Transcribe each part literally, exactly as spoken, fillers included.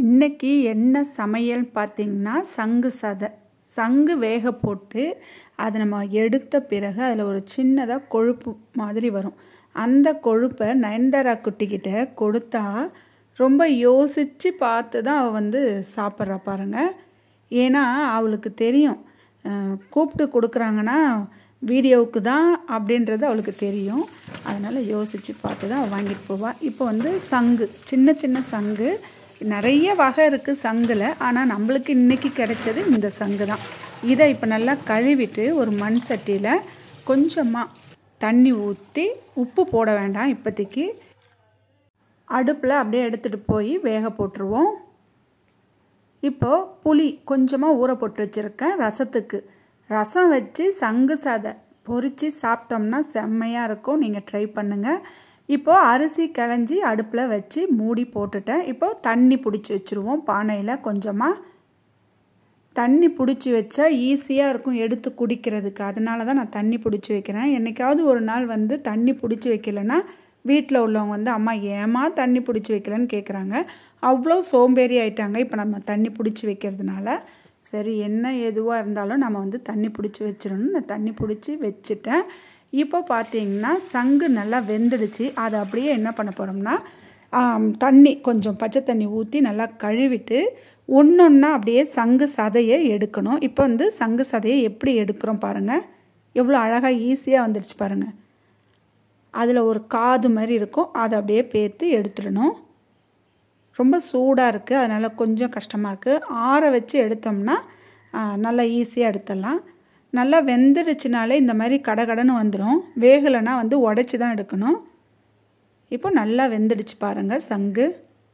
இன்னைக்கு என்ன சமையல் பார்த்தீங்கன்னா சங்கு சதை. சங்கு வேக போட்டு அதை நம்ம எடுத்த பிறகு அதில் ஒரு சின்னதாக கொழுப்பு மாதிரி வரும். அந்த கொழுப்பை நயன்தாரா குட்டிக்கிட்ட கொடுத்தா ரொம்ப யோசித்து பார்த்து தான் அவள் வந்து சாப்பிட்றா பாருங்க. ஏன்னா அவளுக்கு தெரியும் கூப்பிட்டு கொடுக்குறாங்கன்னா வீடியோவுக்கு தான் அப்படின்றது அவளுக்கு தெரியும். அதனால் யோசித்து பார்த்து தான் அவள் வாங்கிட்டு போவாள். இப்போ வந்து சங்கு, சின்ன சின்ன சங்கு, நிறைய வகை இருக்குது சங்கில். ஆனால் நம்மளுக்கு இன்றைக்கி கிடைச்சது இந்த சங்கு தான். இதை இப்போ நல்லா கழுவிட்டு ஒரு மண் சட்டியில் கொஞ்சமாக தண்ணி ஊற்றி, உப்பு போட வேண்டாம் இப்போதைக்கு, அடுப்பில் அப்படியே எடுத்துகிட்டு போய் வேக போட்டுருவோம். இப்போது புளி கொஞ்சமாக ஊற போட்டு வச்சுருக்கேன் ரசத்துக்கு. ரசம் வச்சு சங்கு சதை பொரித்து சாப்பிட்டோம்னா செம்மையாக இருக்கும். நீங்கள் ட்ரை பண்ணுங்கள். இப்போது அரிசி கிளஞ்சி அடுப்பில் வச்சு மூடி போட்டுட்டேன். இப்போது தண்ணி பிடிச்சி வச்சுருவோம் பானையில். கொஞ்சமாக தண்ணி பிடிச்சி வச்சா ஈஸியாக இருக்கும் எடுத்து குடிக்கிறதுக்கு. அதனால தான் நான் தண்ணி பிடிச்சி வைக்கிறேன். என்றைக்காவது ஒரு நாள் வந்து தண்ணி பிடிச்சி வைக்கலைன்னா வீட்டில் உள்ளவங்க வந்து அம்மா ஏமா தண்ணி பிடிச்சி வைக்கலன்னு கேட்குறாங்க. அவ்வளோ சோம்பேறி ஆயிட்டாங்க இப்போ நம்ம தண்ணி பிடிச்சி வைக்கிறதுனால. சரி, என்ன எதுவாக இருந்தாலும் நம்ம வந்து தண்ணி பிடிச்சி வச்சிடணும். நான் தண்ணி பிடிச்சி வச்சுட்டேன். இப்போ பார்த்தீங்கன்னா சங்கு நல்லா வெந்துடுச்சு. அதை அப்படியே என்ன பண்ண போகிறோம்னா தண்ணி கொஞ்சம் பச்சை தண்ணி ஊற்றி நல்லா கழுவிட்டு ஒன்று ஒன்றா அப்படியே சங்கு சதையை எடுக்கணும். இப்போ வந்து சங்கு சதையை எப்படி எடுக்கிறோம் பாருங்கள். எவ்வளோ அழகாக ஈஸியாக வந்துடுச்சு பாருங்கள். அதில் ஒரு காது மாதிரி இருக்கும், அதை அப்படியே பேர்த்து எடுத்துடணும். ரொம்ப சூடாக இருக்குது, அதனால் கொஞ்சம் கஷ்டமாக இருக்குது. ஆற வச்சு எடுத்தோம்னா நல்லா ஈஸியாக எடுத்துடலாம். நல்லா வெந்துடுச்சுனாலே இந்த மாதிரி கடகடன்னு வந்துடும். வேகலைன்னா வந்து உடச்சி தான் எடுக்கணும். இப்போ நல்லா வெந்துடுச்சு பாருங்கள் சங்கு.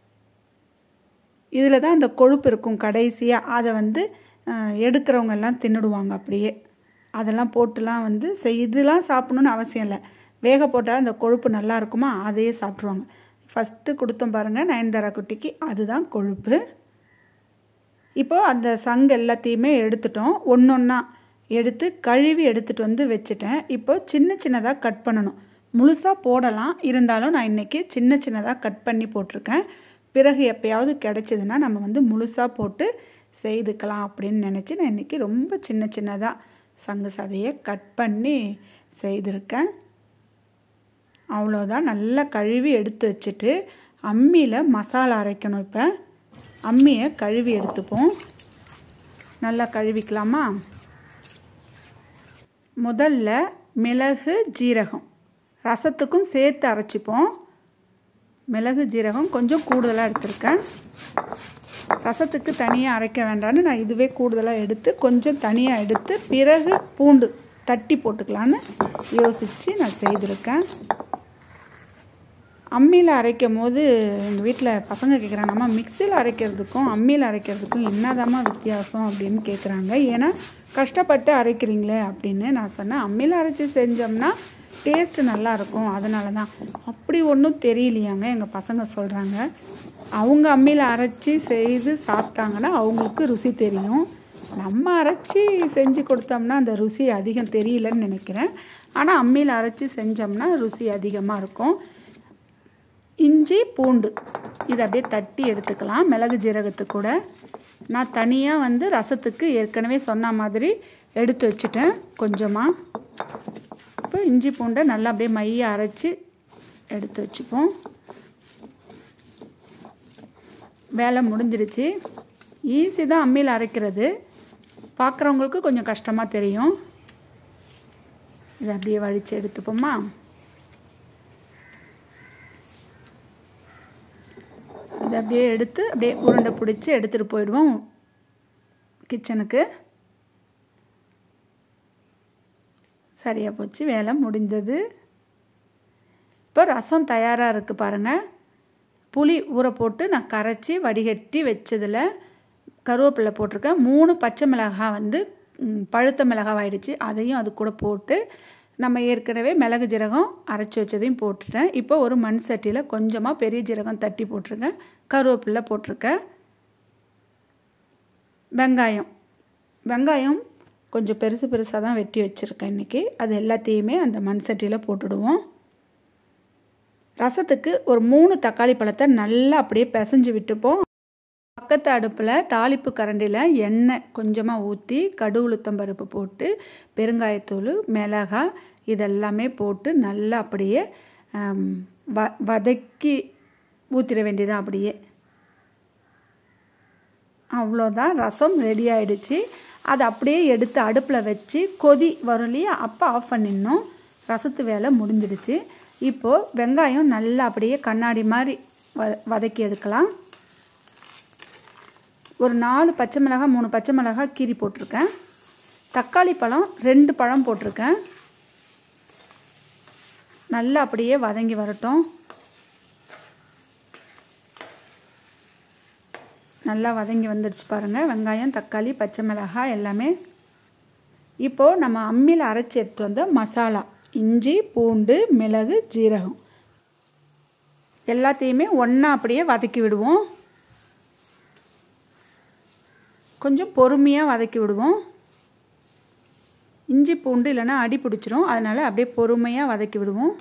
இதில் தான் அந்த கொழுப்பு இருக்கும் கடைசியாக. அதை வந்து எடுக்கிறவங்க எல்லாம் தின்னுடுவாங்க அப்படியே. அதெல்லாம் போட்டுலாம் வந்து இதெல்லாம் சாப்பிடணுன்னு அவசியம் இல்லை. வேக போட்டால் அந்த கொழுப்பு நல்லா இருக்குமா, அதையே சாப்பிட்ருவாங்க. ஃபஸ்ட்டு கொடுத்தோம் பாருங்கள் நயன்தாரா குட்டிக்கு, அதுதான் கொழுப்பு. இப்போது அந்த சங்கு எல்லாத்தையுமே எடுத்துட்டோம். ஒன்று ஒன்றா எடுத்து கழுவி எடுத்துகிட்டு வந்து வச்சுட்டேன். இப்போது சின்ன சின்னதாக கட் பண்ணணும். முழுசாக போடலாம், இருந்தாலும் நான் இன்றைக்கி சின்ன சின்னதாக கட் பண்ணி போட்டிருக்கேன். பிறகு எப்போயாவது கிடச்சிதுன்னா நம்ம வந்து முழுசாக போட்டு செய்துக்கலாம் அப்படின்னு நினச்சி நான் இன்றைக்கி ரொம்ப சின்ன சின்னதாக சங்கு சதையை கட் பண்ணி செய்திருக்கேன். அவ்வளோதான். நல்லா கழுவி எடுத்து வச்சுட்டு அம்மியில் மசாலா அரைக்கணும். இப்போ அம்மியை கழுவி எடுத்துப்போம். நல்லா கழுவிக்கலாமா. முதல்ல மிளகு ஜீரகம் ரசத்துக்கும் சேர்த்து அரைச்சிப்போம். மிளகு ஜீரகம் கொஞ்சம் கூடுதலாக எடுத்திருக்கேன். ரசத்துக்கு தனியாக அரைக்க வேண்டான்னு நான் இதுவே கூடுதலாக எடுத்து கொஞ்சம் தனியாக எடுத்து பிறகு பூண்டு தட்டி போட்டுக்கலான்னு யோசித்து நான் செய்திருக்கேன். அம்மியில் அரைக்கும் போது எங்கள் வீட்டில் பசங்க கேட்குறாங்க, அம்மா மிக்சியில் அரைக்கிறதுக்கும் அம்மியில் அரைக்கிறதுக்கும் என்னதாம்மா வித்தியாசம் அப்படின்னு கேட்குறாங்க. ஏன்னா கஷ்டப்பட்டு அரைக்கிறீங்களே அப்படின்னு நான் சொன்னேன். அம்மியில் அரைச்சி செஞ்சோம்னா டேஸ்ட்டு நல்லாயிருக்கும், அதனால தான். அப்படி ஒன்றும் தெரியலையாங்க எங்கள் பசங்க சொல்கிறாங்க. அவங்க அம்மியில் அரைச்சி செய்து சாப்பிட்டாங்கன்னா அவங்களுக்கு ருசி தெரியும். நம்ம அரைச்சி செஞ்சு கொடுத்தோம்னா அந்த ருசி அதிகம் தெரியலன்னு நினைக்கிறேன். ஆனால் அம்மியில் அரைச்சி செஞ்சோம்னா ருசி அதிகமாக இருக்கும். இஞ்சி பூண்டு இதை அப்படியே தட்டி எடுத்துக்கலாம். மிளகு ஜீரகத்துக்கு கூட நான் தனியாக வந்து ரசத்துக்கு ஏற்கனவே சொன்ன மாதிரி எடுத்து வச்சுட்டேன் கொஞ்சமாக. இப்போ இஞ்சி பூண்டை நல்லா அப்படியே மைய அரைச்சி எடுத்து வச்சுப்போம். வேலை முடிஞ்சிருச்சு. ஈஸி தான் அம்மியில் அரைக்கிறது, பார்க்குறவங்களுக்கு கொஞ்சம் கஷ்டமாக தெரியும். இதை அப்படியே வழித்து எடுத்துப்போமா. இதை அப்படியே எடுத்து அப்படியே உருண்டை பிடிச்சி எடுத்துகிட்டு போயிடுவோம் கிச்சனுக்கு. சரியாக போச்சு, வேலை முடிந்தது. இப்போ ரசம் தயாராக இருக்குது பாருங்கள். புளி ஊற போட்டு நான் கரைச்சி வடிகட்டி வச்சதில் கருவேப்பிலை போட்டிருக்கேன். மூணு பச்சை மிளகாய் வந்து பழுத்த மிளகாய் ஆயிடுச்சு, அதையும் அது கூட போட்டு நம்ம ஏற்கனவே மிளகு ஜீரகம் அரைச்சி வச்சதையும் போட்டுட்டேன். இப்போ ஒரு மண் சட்டியில் கொஞ்சமாக பெரிய ஜீரகம் தட்டி போட்டிருக்கேன், கருவேப்பிலை போட்டிருக்கேன். வெங்காயம் வெங்காயம் கொஞ்சம் பெருசு பெருசாக தான் வெட்டி வச்சுருக்கேன் இன்றைக்கி. அது எல்லாத்தையுமே அந்த மண் சட்டியில் போட்டுடுவோம். ரசத்துக்கு ஒரு மூணு தக்காளி பழத்தை நல்லா அப்படியே பிசைஞ்சு விட்டுப்போம். பக்கத்து அடுப்பில் தாளிப்பு கரண்டியில் எண்ணெய் கொஞ்சமாக ஊற்றி கடுகு உளுத்தம் பருப்பு போட்டு பெருங்காயத்தூள் மிளகாய் இதெல்லாமே போட்டு நல்லா அப்படியே வ வதக்கி ஊற்றிட வேண்டியதான். அப்படியே அவ்வளோதான், ரசம் ரெடி ஆகிடுச்சு. அதை அப்படியே எடுத்து அடுப்பில் வச்சு கொதி வரும் இல்லையா, அப்போ ஆஃப் பண்ணிடணும். ரசத்து வேலை முடிஞ்சிடுச்சு. இப்போது வெங்காயம் நல்லா அப்படியே கண்ணாடி மாதிரி வ வதக்கி எடுக்கலாம். ஒரு நாலு பச்சை மிளகாய் மூணு பச்சை மிளகாய் கீரி போட்டிருக்கேன். தக்காளி பழம் ரெண்டு பழம் போட்டிருக்கேன். நல்லா அப்படியே வதங்கி வரட்டும். நல்லா வதங்கி வந்துடுச்சு பாருங்கள், வெங்காயம் தக்காளி பச்சை மிளகாய் எல்லாமே. இப்போது நம்ம அம்மியில் அரைச்சி எடுத்து வந்த மசாலா இஞ்சி பூண்டு மிளகு ஜீரகம் எல்லாத்தையுமே ஒன்றா அப்படியே வதக்கி விடுவோம். கொஞ்சம் பொறுமையாக வதக்கி விடுவோம். இஞ்சி பூண்டு இல்லைன்னா அடி பிடிச்சிரும், அதனால் அப்படியே பொறுமையாக வதக்கி விடுவோம்.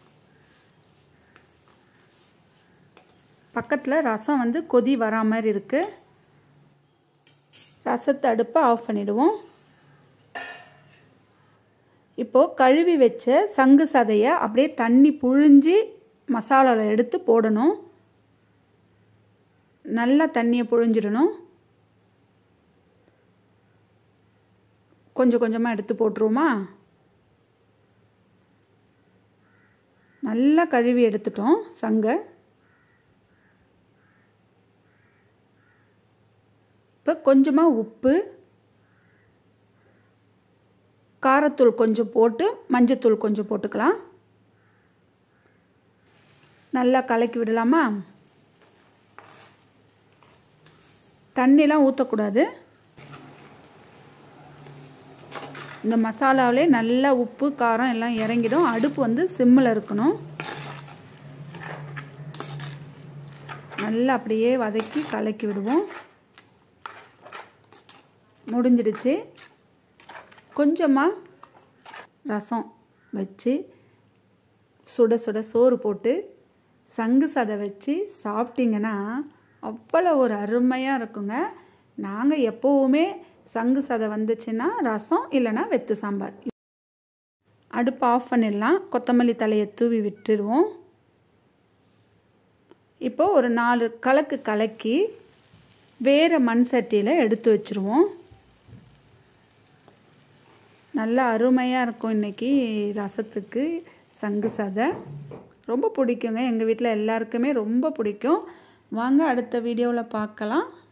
பக்கத்தில் ரசம் வந்து கொதி வரா மாதிரி இருக்குது. ரசத்தை அடுப்பை ஆஃப் பண்ணிவிடுவோம். இப்போது கழுவி வச்ச சங்கு சதையை அப்படியே தண்ணி புழிஞ்சி மசாலாவில் எடுத்து போடணும். நல்லா தண்ணியை புழிஞ்சிடணும். கொஞ்சம் கொஞ்சமாக எடுத்து போட்டுருவோமா. நல்லா கழுவி எடுத்துட்டோம் சங்கை. இப்போ கொஞ்சமாக உப்பு காரத்தூள் கொஞ்சம் போட்டு மஞ்சத்தூள் கொஞ்சம் போட்டுக்கலாம். நல்லா கலக்கி விடலாமா. தண்ணிலாம் ஊற்றக்கூடாது. இந்த மசாலாவிலே நல்லா உப்பு காரம் எல்லாம் இறங்கிடும். அடுப்பு வந்து சிம்மில் இருக்கணும். நல்லா அப்படியே வதக்கி கலக்கி விடுவோம். முடிஞ்சிடுச்சு. கொஞ்சமாக ரசம் வச்சு சுட சுட சோறு போட்டு சங்கு சதை வச்சு சாப்பிட்டிங்கன்னா அவ்வளோ ஒரு அருமையாக இருக்குங்க. நாங்கள் எப்போவுமே சங்கு சதை வந்துச்சுன்னா ரசம் இல்லைன்னா வெத்து சாம்பார். அடுப்பு ஆஃப் பண்ணிடலாம். கொத்தமல்லி தலையை தூவி விட்டுடுவோம். இப்போது ஒரு நாலு கலக்கு கலக்கி வேறு மண் சட்டியில் எடுத்து வச்சுருவோம். நல்லா அருமையாக இருக்கும் இன்றைக்கி ரசத்துக்கு சங்கு சதை. ரொம்ப பிடிக்குங்க, எங்கள் வீட்டில் எல்லாருக்குமே ரொம்ப பிடிக்கும். வாங்க அடுத்த வீடியோவில் பார்க்கலாம்.